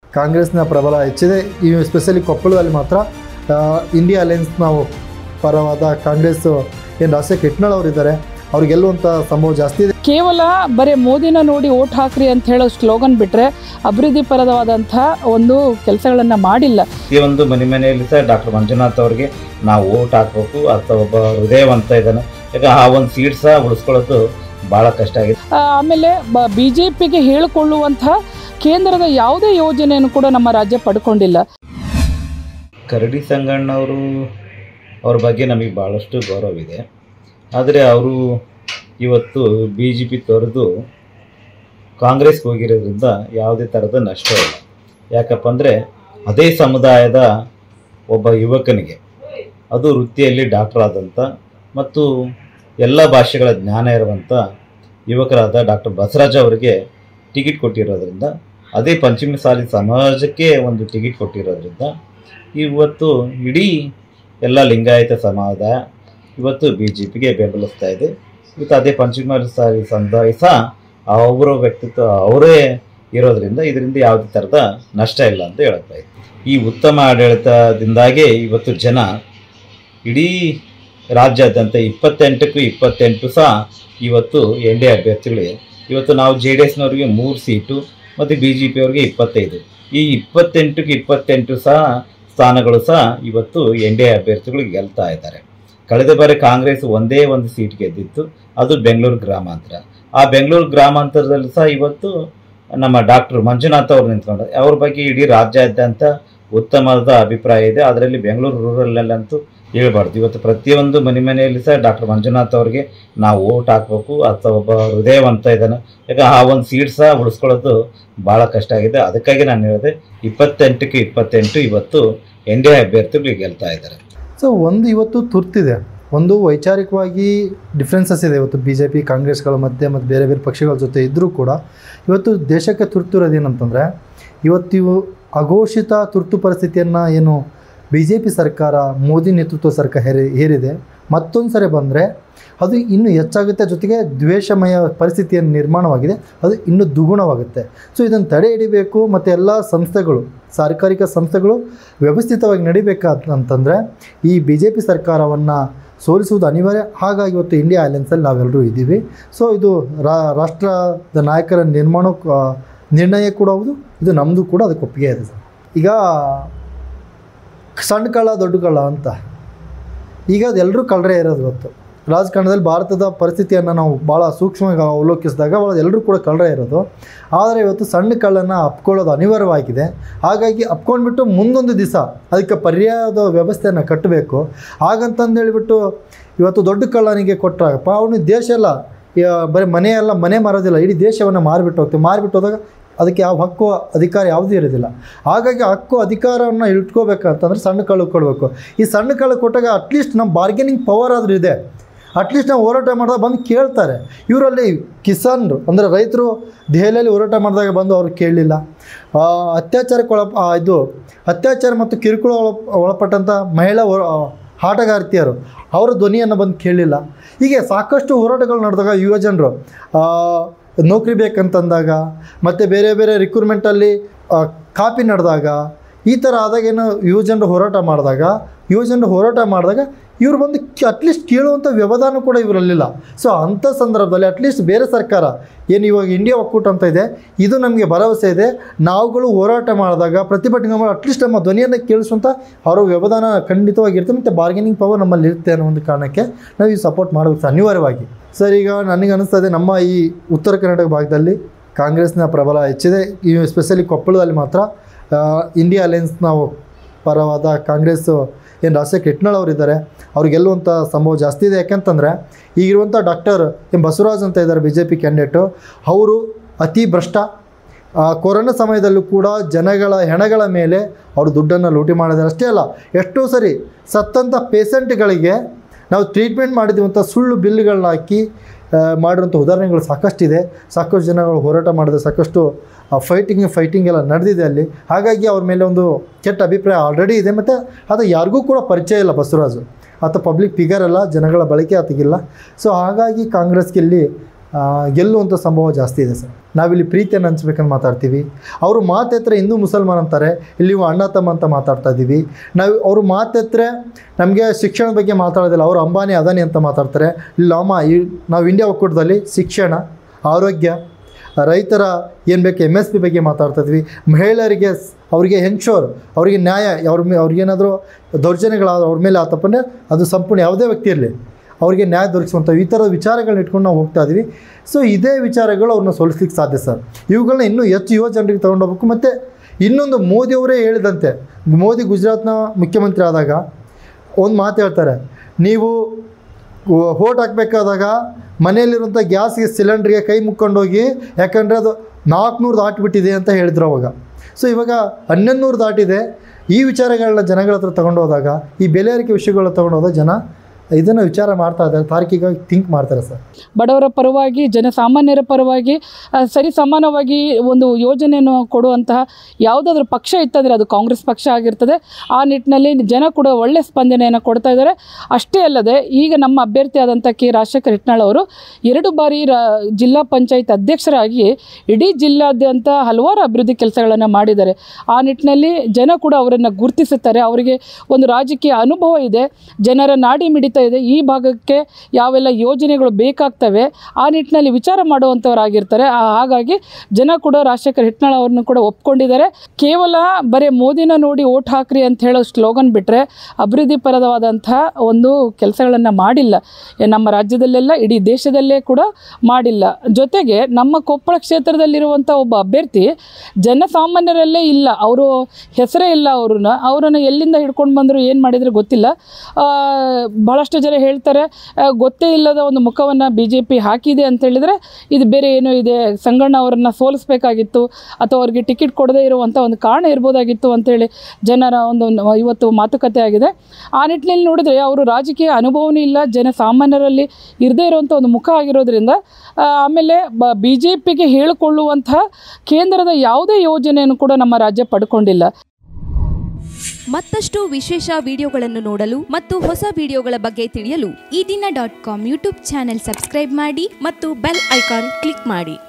ಕಾಂಗ್ರೆಸ್ನ ಪ್ರಬಲ ಹೆಚ್ಚಿದೆ. ಈ ಎಸ್ಪೆಷಲಿ ಕೊಪ್ಪಳದಲ್ಲಿ ಮಾತ್ರ ಇಂಡಿಯಾ ಅಲಯನ್ಸ್ ನಾವು ಪರವಾದ ಕಾಂಗ್ರೆಸ್ ಏನು ರಾಜಶೇಖರ್ ಹಿಟ್ನಾಳ್ ಅವರಿದ್ದಾರೆ, ಅವ್ರು ಗೆಲ್ಲುವಂಥ ಸಂಭವ ಜಾಸ್ತಿ ಇದೆ. ಕೇವಲ ಬರೀ ಮೋದಿನ ನೋಡಿ ಓಟ್ ಹಾಕ್ರಿ ಅಂತ ಹೇಳೋ ಸ್ಲೋಗನ್ ಬಿಟ್ಟರೆ ಅಭಿವೃದ್ಧಿ ಪರವಾದಂಥ ಒಂದು ಕೆಲಸಗಳನ್ನು ಮಾಡಿಲ್ಲ. ಈ ಒಂದು ಮನೆಯಲ್ಲಿ ಸಹ ಡಾಕ್ಟರ್ ಮಂಜುನಾಥ್ ಅವರಿಗೆ ನಾವು ಓಟ್ ಹಾಕಬೇಕು ಅಥವಾ ಒಬ್ಬ ಹೃದಯವಂತ ಇದ್ದಾನೆ, ಈಗ ಆ ಒಂದು ಸೀಟ್ ಸಹ ಉಳಿಸ್ಕೊಳ್ಳೋದು ಭಾಳ ಕಷ್ಟ ಆಗಿದೆ. ಆಮೇಲೆ BJPಗೆ ಹೇಳಿಕೊಳ್ಳುವಂಥ ಕೇಂದ್ರದ ಯಾವುದೇ ಯೋಜನೆಯನ್ನು ಕೂಡ ನಮ್ಮ ರಾಜ್ಯ ಪಡ್ಕೊಂಡಿಲ್ಲ. ಕರಡಿ ಸಂಗಣ್ಣವರು ಅವ್ರ ಬಗ್ಗೆ ನಮಗೆ ಭಾಳಷ್ಟು ಗೌರವವಿದೆ. ಆದರೆ ಅವರು ಇವತ್ತು BJP ತೊರೆದು ಕಾಂಗ್ರೆಸ್ಗೆ ಹೋಗಿರೋದ್ರಿಂದ ಯಾವುದೇ ಥರದ ನಷ್ಟ ಇಲ್ಲ. ಯಾಕಪ್ಪ ಅಂದರೆ ಅದೇ ಸಮುದಾಯದ ಒಬ್ಬ ಯುವಕನಿಗೆ, ಅದು ವೃತ್ತಿಯಲ್ಲಿ ಡಾಕ್ಟರ್ ಆದಂಥ ಮತ್ತು ಎಲ್ಲ ಭಾಷೆಗಳ ಜ್ಞಾನ ಇರುವಂಥ ಯುವಕರಾದ ಡಾಕ್ಟರ್ ಬಸವರಾಜ ಅವರಿಗೆ ಟಿಕೆಟ್ ಕೊಟ್ಟಿರೋದ್ರಿಂದ, ಅದೇ ಪಂಚಮಸಾಲಿ ಸಮಾಜಕ್ಕೆ ಒಂದು ಟಿಕೆಟ್ ಕೊಟ್ಟಿರೋದ್ರಿಂದ ಇವತ್ತು ಇಡೀ ಎಲ್ಲ ಲಿಂಗಾಯತ ಸಮುದಾಯ ಇವತ್ತು BJPಗೆ ಬೆಂಬಲಿಸ್ತಾ ಇದೆ. ಇವತ್ತು ಅದೇ ಪಂಚಮಸಾಲಿ ಸಮುದಾಯ ಸಹ ಅವರ ವ್ಯಕ್ತಿತ್ವ ಅವರೇ ಇರೋದ್ರಿಂದ ಇದರಿಂದ ಯಾವುದೇ ಥರದ ನಷ್ಟ ಇಲ್ಲ ಅಂತ ಹೇಳ್ತಾ ಇತ್ತು. ಈ ಉತ್ತಮ ಆಡಳಿತದಿಂದಾಗೇ ಇವತ್ತು ಜನ ಇಡೀ ರಾಜ್ಯಾದ್ಯಂತ 28ಕ್ಕೆ 28 ಸಹ ಇವತ್ತು NDA ಅಭ್ಯರ್ಥಿಗಳಿಗೆ, ಇವತ್ತು ನಾವು JDSನವರಿಗೆ 3 ಸೀಟು ಮತ್ತು BJP ಅವರಿಗೆ 25, ಈ 28ಕ್ಕೆ 28 ಸಹ ಸ್ಥಾನಗಳು ಸಹ ಇವತ್ತು NDA ಅಭ್ಯರ್ಥಿಗಳಿಗೆ ಗೆಲ್ತಾ ಇದ್ದಾರೆ. ಕಳೆದ ಬಾರಿ ಕಾಂಗ್ರೆಸ್ ಒಂದೇ ಒಂದು ಸೀಟ್ ಗೆದ್ದಿತ್ತು, ಅದು ಬೆಂಗಳೂರು ಗ್ರಾಮಾಂತರ. ಆ ಬೆಂಗಳೂರು ಗ್ರಾಮಾಂತರದಲ್ಲಿ ಸಹ ಇವತ್ತು ನಮ್ಮ ಡಾಕ್ಟರ್ ಮಂಜುನಾಥ್ ಅವರು ನಿಂತ್ಕೊಂಡು, ಅವ್ರ ಬಗ್ಗೆ ಇಡೀ ರಾಜ್ಯಾದ್ಯಂತ ಉತ್ತಮವಾದ ಅಭಿಪ್ರಾಯ ಇದೆ. ಅದರಲ್ಲಿ ಬೆಂಗಳೂರು ರೂರಲ್ಲಂತೂ ಹೇಳ್ಬಾರ್ದು. ಇವತ್ತು ಪ್ರತಿಯೊಂದು ಮನೆಯಲ್ಲಿ ಸಹ ಡಾಕ್ಟರ್ ಮಂಜುನಾಥ್ ಅವರಿಗೆ ನಾವು ಓಟ್ ಹಾಕಬೇಕು ಅಥವಾ ಒಬ್ಬ ಹೃದಯವಂತ ಇದ್ದಾನೆ, ಈಗ ಆ ಒಂದು ಸೀಟ್ ಸಹ ಉಳಿಸ್ಕೊಳ್ಳೋದು ಭಾಳ ಕಷ್ಟ ಆಗಿದೆ. ಅದಕ್ಕಾಗಿ ನಾನು ಹೇಳಿದೆ 28ಕ್ಕೆ 28 ಇವತ್ತು NDA ಅಭ್ಯರ್ಥಿಗಳಿಗೆ ಗೆಲ್ತಾ ಇದ್ದಾರೆ. ಸೊ ಒಂದು ಇವತ್ತು ತುರ್ತಿದೆ, ಒಂದು ವೈಚಾರಿಕವಾಗಿ ಡಿಫ್ರೆನ್ಸಸ್ ಇದೆ ಇವತ್ತು BJP ಕಾಂಗ್ರೆಸ್ಗಳ ಮಧ್ಯೆ ಮತ್ತು ಬೇರೆ ಬೇರೆ ಪಕ್ಷಗಳ ಜೊತೆ ಇದ್ದರೂ ಕೂಡ ಇವತ್ತು ದೇಶಕ್ಕೆ ತುರ್ತಿರೋದೇನಂತಂದರೆ, ಇವತ್ತು ಅಘೋಷಿತ ತುರ್ತು ಪರಿಸ್ಥಿತಿಯನ್ನು ಏನು BJP ಸರ್ಕಾರ ಮೋದಿ ನೇತೃತ್ವ ಸರ್ಕಾರ ಹೇರಿದೆ, ಮತ್ತೊಂದು ಸರಿ ಬಂದರೆ ಅದು ಇನ್ನೂ ಹೆಚ್ಚಾಗುತ್ತೆ. ಜೊತೆಗೆ ದ್ವೇಷಮಯ ಪರಿಸ್ಥಿತಿಯನ್ನು ನಿರ್ಮಾಣವಾಗಿದೆ, ಅದು ಇನ್ನೂ ದ್ವಿಗುಣವಾಗುತ್ತೆ. ಸೊ ಇದನ್ನು ತಡೆ ಹಿಡಿಬೇಕು ಮತ್ತು ಎಲ್ಲ ಸಂಸ್ಥೆಗಳು, ಸರ್ಕಾರಿಕ ಸಂಸ್ಥೆಗಳು ವ್ಯವಸ್ಥಿತವಾಗಿ ನಡಿಬೇಕಂತಂದರೆ ಈ BJP ಸರ್ಕಾರವನ್ನು ಸೋಲಿಸುವುದು ಅನಿವಾರ್ಯ. ಹಾಗಾಗಿ ಇವತ್ತು ಇಂಡಿಯಾ ಅಲಯನ್ಸಲ್ಲಿ ನಾವೆಲ್ಲರೂ ಇದ್ದೀವಿ. ಸೊ ಇದು ರಾಷ್ಟ್ರದ ನಾಯಕರ ನಿರ್ಣಯ ಕೂಡ ಹೌದು, ಇದು ನಮ್ಮದು ಕೂಡ ಅದಕ್ಕೆ ಒಪ್ಪಿಗೆ ಇದೆ ಸರ್. ಈಗ ಸಣ್ಣ ಕಳ್ಳ ದೊಡ್ಡ ಕಳ್ಳ ಅಂತ, ಈಗ ಅದೆಲ್ಲರೂ ಕಳ್ಳರೇ ಇರೋದು. ಇವತ್ತು ರಾಜಕಾರಣದಲ್ಲಿ ಭಾರತದ ಪರಿಸ್ಥಿತಿಯನ್ನು ನಾವು ಭಾಳ ಸೂಕ್ಷ್ಮವಾಗಿ ಅವಲೋಕಿಸಿದಾಗ ಎಲ್ಲರೂ ಕೂಡ ಕಳ್ಳರೇ ಇರೋದು. ಆದರೆ ಇವತ್ತು ಸಣ್ಣ ಕಳ್ಳನ್ನು ಅಪ್ಕೊಳ್ಳೋದು ಅನಿವಾರ್ಯವಾಗಿದೆ. ಹಾಗಾಗಿ ಅಪ್ಕೊಂಡ್ಬಿಟ್ಟು ಮುಂದೊಂದು ದಿವಸ ಅದಕ್ಕೆ ಪರ್ಯಾಯದ ವ್ಯವಸ್ಥೆಯನ್ನು ಕಟ್ಟಬೇಕು. ಹಾಗಂತಂದೇಳಿಬಿಟ್ಟು ಇವತ್ತು ದೊಡ್ಡ ಕಳ್ಳನಿಗೆ ಕೊಟ್ಟಾಗಪ್ಪ ಅವನು ದೇಶ ಎಲ್ಲ ಬರೀ ಮನೆ ಮಾರೋದಿಲ್ಲ, ಇಡೀ ದೇಶವನ್ನು ಮಾರಿಬಿಟ್ಟು ಹೋದಾಗ ಅದಕ್ಕೆ ಯಾವ ಹಕ್ಕು ಅಧಿಕಾರ ಯಾವುದೂ ಇರೋದಿಲ್ಲ. ಹಾಗಾಗಿ ಹಕ್ಕು ಅಧಿಕಾರವನ್ನು ಇಟ್ಕೋಬೇಕಂತಂದ್ರೆ ಸಣ್ಣ ಕಳ್ಳಿಗೆ ಕೊಡಬೇಕು. ಈ ಸಣ್ಣ ಕಳ್ಳಿಗೆ ಕೊಟ್ಟಾಗ ಅಟ್ಲೀಸ್ಟ್ ನಮ್ಮ ಬಾರ್ಗೇನಿಂಗ್ ಪವರ್ ಆದರೂ ಇದೆ. ಅಟ್ಲೀಸ್ಟ್ ನಾವು ಹೋರಾಟ ಮಾಡಿದಾಗ ಬಂದು ಕೇಳ್ತಾರೆ. ಇವರಲ್ಲಿ ಕಿಸಾನ್ರು ಅಂದರೆ ರೈತರು ದೆಹಲಿಯಲ್ಲಿ ಹೋರಾಟ ಮಾಡಿದಾಗ ಬಂದು ಅವ್ರು ಕೇಳಲಿಲ್ಲ. ಅತ್ಯಾಚಾರ ಮತ್ತು ಕಿರುಕುಳ ಒಳಪಟ್ಟಂಥ ಮಹಿಳಾ ಆಟಗಾರ್ತಿಯರು ಅವರ ಧ್ವನಿಯನ್ನು ಬಂದು ಕೇಳಲಿಲ್ಲ. ಹೀಗೆ ಸಾಕಷ್ಟು ಹೋರಾಟಗಳು ನಡೆದಾಗ ಯುವಜನರು ನೌಕರಿ ಬೇಕಂತಂದಾಗ ಮತ್ತು ಬೇರೆ ಬೇರೆ ರಿಕ್ರೂಟ್ಮೆಂಟಲ್ಲಿ ಕಾಪಿ ನಡೆದಾಗ ಈ ಥರ ಆದಾಗ ಏನು ಯುವಜನರು ಹೋರಾಟ ಮಾಡಿದಾಗ ಇವರು ಬಂದು ಅಟ್ಲೀಸ್ಟ್ ಕೇಳುವಂಥ ವ್ಯವಧಾನ ಕೂಡ ಇವರಲ್ಲಿಲ್ಲ. ಸೊ ಅಂಥ ಸಂದರ್ಭದಲ್ಲಿ ಅಟ್ಲೀಸ್ಟ್ ಬೇರೆ ಸರ್ಕಾರ ಏನು ಇವಾಗ ಇಂಡಿಯಾ ಒಕ್ಕೂಟ ಅಂತ ಇದೆ, ಇದು ನಮಗೆ ಭರವಸೆ ಇದೆ. ನಾವುಗಳು ಹೋರಾಟ ಮಾಡಿದಾಗ ಪ್ರತಿಭಟನೆ ಮಾಡಿ ಅಟ್ಲೀಸ್ಟ್ ನಮ್ಮ ಧ್ವನಿಯನ್ನು ಕೇಳಿಸುವಂಥ ಅವರ ವ್ಯವಧಾನ ಖಂಡಿತವಾಗಿರುತ್ತೆ ಮತ್ತು ಬಾರ್ಗೇನಿಂಗ್ ಪವರ್ ನಮ್ಮಲ್ಲಿ ಇರುತ್ತೆ ಅನ್ನೋ ಒಂದು ಕಾರಣಕ್ಕೆ ನಾವು ಈ ಸಪೋರ್ಟ್ ಮಾಡಬೇಕು ಅನಿವಾರ್ಯವಾಗಿ. ಸರ್, ಈಗ ನನಗೆ ಅನ್ನಿಸ್ತದೆ ನಮ್ಮ ಈ ಉತ್ತರ ಕರ್ನಾಟಕ ಭಾಗದಲ್ಲಿ ಕಾಂಗ್ರೆಸ್ನ ಪ್ರಬಲ ಹೆಚ್ಚಿದೆ. ಈ ಎಸ್ಪೆಷಲಿ ಕೊಪ್ಪಳದಲ್ಲಿ ಮಾತ್ರ ಇಂಡಿಯಾ ಅಲಯನ್ಸ್ ನಾವು ಪರವಾದ ಕಾಂಗ್ರೆಸ್ ಏನು ರಾಜಶೇಖರ್ ಹಿಟ್ನಾಳ್ ಅವರಿದ್ದಾರೆ, ಅವ್ರು ಗೆಲ್ಲುವಂಥ ಸಂಭವ ಜಾಸ್ತಿ ಇದೆ. ಯಾಕೆಂತಂದರೆ ಈಗಿರುವಂಥ ಡಾಕ್ಟರ್ ಬಸವರಾಜ್ ಅಂತ ಇದ್ದಾರೆ BJP ಕ್ಯಾಂಡಿಡೇಟು, ಅವರು ಅತಿ ಭ್ರಷ್ಟ. ಕೊರೋನಾ ಸಮಯದಲ್ಲೂ ಕೂಡ ಜನಗಳ ಹೆಣಗಳ ಮೇಲೆ ಅವರು ದುಡ್ಡನ್ನು ಲೂಟಿ ಮಾಡಿದ್ದಾರೆ. ಅಷ್ಟೇ ಅಲ್ಲ, ಎಷ್ಟೋ ಸರಿ ಸತ್ತಂಥ ಪೇಷಂಟ್ಗಳಿಗೆ ನಾವು ಟ್ರೀಟ್ಮೆಂಟ್ ಮಾಡಿದ್ದೀವಂಥ ಸುಳ್ಳು ಬಿಲ್ಗಳನ್ನ ಹಾಕಿ ಮಾಡಿರುವಂಥ ಉದಾಹರಣೆಗಳು ಸಾಕಷ್ಟಿದೆ. ಸಾಕಷ್ಟು ಜನಗಳು ಹೋರಾಟ ಮಾಡಿದೆ, ಸಾಕಷ್ಟು ಫೈಟಿಂಗ್ ಎಲ್ಲ ನಡೆದಿದೆ ಅಲ್ಲಿ. ಹಾಗಾಗಿ ಅವ್ರ ಮೇಲೆ ಒಂದು ಕೆಟ್ಟ ಅಭಿಪ್ರಾಯ ಆಲ್ರೆಡಿ ಇದೆ. ಮತ್ತು ಅದು ಯಾರಿಗೂ ಕೂಡ ಪರಿಚಯ ಇಲ್ಲ ಬಸವರಾಜು. ಆತ ಪಬ್ಲಿಕ್ ಫಿಗರ್ ಅಲ್ಲ, ಜನಗಳ ಬಳಕೆ ಆತಗಿಲ್ಲ. ಸೊ ಹಾಗಾಗಿ ಕಾಂಗ್ರೆಸ್ಗೆ ಇಲ್ಲಿ ಗೆಲ್ಲುವಂಥ ಸಂಭವ ಜಾಸ್ತಿ ಇದೆ ಸರ್. ನಾವಿಲ್ಲಿ ಪ್ರೀತಿಯನ್ನು ಹಂಚ್ಬೇಕಂತ ಮಾತಾಡ್ತೀವಿ, ಅವರು ಮಾತೆತ್ತರೆ ಹಿಂದೂ ಮುಸಲ್ಮಾನ್ ಅಂತಾರೆ, ಇಲ್ಲಿ ಅಣ್ಣ ತಮ್ಮ ಅಂತ ಮಾತಾಡ್ತಾ ಇದ್ದೀವಿ. ನಾವು ಅವರು ಮಾತೆತ್ತರೆ ನಮಗೆ ಶಿಕ್ಷಣದ ಬಗ್ಗೆ ಮಾತಾಡೋದಿಲ್ಲ, ಅವರು ಅಂಬಾನಿ ಅದಾನಿ ಅಂತ ಮಾತಾಡ್ತಾರೆ. ಇಲ್ಲ ನಾವು ಇಂಡಿಯಾ ಒಕ್ಕೂಟದಲ್ಲಿ ಶಿಕ್ಷಣ, ಆರೋಗ್ಯ, ರೈತರ ಏನು ಬೇಕು MSP ಬಗ್ಗೆ ಮಾತಾಡ್ತಾ ಇದ್ವಿ. ಮಹಿಳೆಯರಿಗೆ ಅವರಿಗೆ ಎನ್ಶೋರ್, ಅವರಿಗೆ ನ್ಯಾಯ, ಅವ್ರಿಗೇನಾದರೂ ದೌರ್ಜನ್ಯಗಳಾದ ಅವ್ರ ಮೇಲೆ ಆತಪ್ಪಂದರೆ ಅದು ಸಂಪೂರ್ಣ ಯಾವುದೇ ವ್ಯಕ್ತಿ ಇರಲಿ ಅವರಿಗೆ ನ್ಯಾಯ ದೊರಕಿಸುವಂಥ ಈ ಥರದ ವಿಚಾರಗಳನ್ನ ಇಟ್ಕೊಂಡು ನಾವು ಹೋಗ್ತಾ ಇದ್ದೀವಿ. ಸೊ ಇದೇ ವಿಚಾರಗಳು ಅವ್ರನ್ನ ಸೋಲಿಸ್ಲಿಕ್ಕೆ ಸಾಧ್ಯ ಸರ್. ಇವುಗಳನ್ನ ಇನ್ನೂ ಹೆಚ್ಚು ಯುವ ಜನರಿಗೆ ತೊಗೊಂಡೋಗ್ಬೇಕು. ಮತ್ತು ಇನ್ನೊಂದು ಮೋದಿಯವರೇ ಹೇಳಿದಂತೆ, ಮೋದಿ ಗುಜರಾತ್ನ ಮುಖ್ಯಮಂತ್ರಿ ಆದಾಗ ಒಂದು ಮಾತು ಹೇಳ್ತಾರೆ, ನೀವು ವೋಟ್ ಹಾಕಬೇಕಾದಾಗ ಮನೆಯಲ್ಲಿರುವಂಥ ಗ್ಯಾಸ್ಗೆ ಸಿಲಿಂಡ್ರಿಗೆ ಕೈ ಮುಕ್ಕೊಂಡೋಗಿ, ಯಾಕಂದರೆ ಅದು 400 ದಾಟಿಬಿಟ್ಟಿದೆ ಅಂತ ಹೇಳಿದ್ರು ಅವಾಗ. ಸೊ ಇವಾಗ 1100 ದಾಟಿದೆ. ಈ ವಿಚಾರಗಳನ್ನ ಜನಗಳ ಹತ್ರ ತೊಗೊಂಡೋದಾಗ, ಈ ಬೆಲೆ ಏರಿಕೆ ವಿಷಯಗಳನ್ನ ತೊಗೊಂಡೋದಾಗ ಜನ ಇದನ್ನು ವಿಚಾರ ಮಾಡ್ತಾ ಇದ್ದಾರೆ, ತಾರ್ಕಿಕವಾಗಿ ಥಿಂಕ್ ಮಾಡ್ತಾರೆ ಸರ್. ಬಡವರ ಪರವಾಗಿ, ಜನಸಾಮಾನ್ಯರ ಪರವಾಗಿ ಸರಿ ಸಮಾನವಾಗಿ ಒಂದು ಯೋಜನೆಯನ್ನು ಕೊಡುವಂತಹ ಯಾವುದಾದ್ರೂ ಪಕ್ಷ ಇತ್ತಂದರೆ ಅದು ಕಾಂಗ್ರೆಸ್ ಪಕ್ಷ ಆಗಿರ್ತದೆ. ಆ ನಿಟ್ಟಿನಲ್ಲಿ ಜನ ಕೂಡ ಒಳ್ಳೆಯ ಸ್ಪಂದನೆಯನ್ನು ಕೊಡ್ತಾ ಇದ್ದಾರೆ. ಅಷ್ಟೇ ಅಲ್ಲದೆ ಈಗ ನಮ್ಮ ಅಭ್ಯರ್ಥಿ ಆದಂಥ ಕೆ ರಾಜಶೇಖರ್ ಹಿಟ್ನಾಳ್ ಅವರು 2 ಬಾರಿ ಜಿಲ್ಲಾ ಪಂಚಾಯತ್ ಅಧ್ಯಕ್ಷರಾಗಿ ಇಡೀ ಜಿಲ್ಲಾದ್ಯಂತ ಹಲವಾರು ಅಭಿವೃದ್ಧಿ ಕೆಲಸಗಳನ್ನು ಮಾಡಿದ್ದಾರೆ. ಆ ನಿಟ್ಟಿನಲ್ಲಿ ಜನ ಕೂಡ ಅವರನ್ನು ಗುರುತಿಸುತ್ತಾರೆ. ಅವರಿಗೆ ಒಂದು ರಾಜಕೀಯ ಅನುಭವ ಇದೆ, ಜನರ ನಾಡಿ ಮಿಡಿತ ಇದೆ, ಈ ಭಾಗಕ್ಕೆ ಯಾವೆಲ್ಲ ಯೋಜನೆಗಳು ಬೇಕಾಗ್ತವೆ ಆ ನಿಟ್ಟಿನಲ್ಲಿ ವಿಚಾರ ಮಾಡುವಂಥವರಾಗಿರ್ತಾರೆ. ಹಾಗಾಗಿ ಜನ ಕೂಡ ರಾಜಶೇಖರ್ ಹಿಟ್ನಾಳ್ ಅವ್ರನ್ನು ಕೂಡ ಒಪ್ಕೊಂಡಿದ್ದಾರೆ. ಕೇವಲ ಬರೀ ಮೋದಿನ ನೋಡಿ ಓಟ್ ಹಾಕ್ರಿ ಅಂತ ಹೇಳೋ ಸ್ಲೋಗನ್ ಬಿಟ್ಟರೆ ಅಭಿವೃದ್ಧಿ ಪರವಾದಂಥ ಒಂದು ಕೆಲಸಗಳನ್ನು ಮಾಡಿಲ್ಲ. ನಮ್ಮ ರಾಜ್ಯದಲ್ಲೆಲ್ಲ ಇಡೀ ದೇಶದಲ್ಲೇ ಕೂಡ ಮಾಡಿಲ್ಲ. ಜೊತೆಗೆ ನಮ್ಮ ಕೊಪ್ಪಳ ಕ್ಷೇತ್ರದಲ್ಲಿರುವಂಥ ಒಬ್ಬ ಅಭ್ಯರ್ಥಿ ಜನಸಾಮಾನ್ಯರಲ್ಲೇ ಇಲ್ಲ, ಅವರು ಹೆಸರೇ ಇಲ್ಲ. ಅವರನ್ನು ಎಲ್ಲಿಂದ ಹಿಡ್ಕೊಂಡು ಬಂದರು, ಏನು ಮಾಡಿದರೆ ಗೊತ್ತಿಲ್ಲ. ಭಾಳಷ್ಟು ಜನ ಹೇಳ್ತಾರೆ ಗೊತ್ತೇ ಇಲ್ಲದ ಒಂದು ಮುಖವನ್ನು BJP ಹಾಕಿದೆ ಅಂತ ಹೇಳಿದರೆ ಇದು ಬೇರೆ ಏನೋ ಇದೆ, ಸಂಗಣ್ಣ ಅವರನ್ನು ಸೋಲಿಸಬೇಕಾಗಿತ್ತು ಅಥವಾ ಅವ್ರಿಗೆ ಟಿಕೆಟ್ ಕೊಡದೇ ಇರುವಂಥ ಒಂದು ಕಾರಣ ಇರ್ಬೋದಾಗಿತ್ತು ಅಂತೇಳಿ ಜನರ ಒಂದು ಇವತ್ತು ಮಾತುಕತೆ ಆಗಿದೆ. ಆ ನಿಟ್ಟಿನಲ್ಲಿ ನೋಡಿದರೆ ಅವರು ರಾಜಕೀಯ ಅನುಭವವೂ ಇಲ್ಲ, ಜನಸಾಮಾನ್ಯರಲ್ಲಿ ಇರದೇ ಇರುವಂಥ ಒಂದು ಮುಖ ಆಗಿರೋದ್ರಿಂದ ಆಮೇಲೆ BJPಗೆ ಹೇಳಿಕೊಳ್ಳುವಂತಹ ಕೇಂದ್ರದ ಯಾವುದೇ ಯೋಜನೆಯನ್ನು ಕೂಡ ನಮ್ಮ ರಾಜ್ಯ ಪಡ್ಕೊಂಡಿಲ್ಲ. ಮತ್ತಷ್ಟು ವಿಶೇಷ ವಿಡಿಯೋಗಳನ್ನು ನೋಡಲು ಮತ್ತು ಹೊಸ ವಿಡಿಯೋಗಳ ಬಗ್ಗೆ ತಿಳಿಯಲು ಈ ದಿನ .com ಯೂಟ್ಯೂಬ್ ಚಾನೆಲ್ ಸಬ್ಸ್ಕ್ರೈಬ್ ಮಾಡಿ ಮತ್ತು ಬೆಲ್ ಐಕಾನ್ ಕ್ಲಿಕ್ ಮಾಡಿ.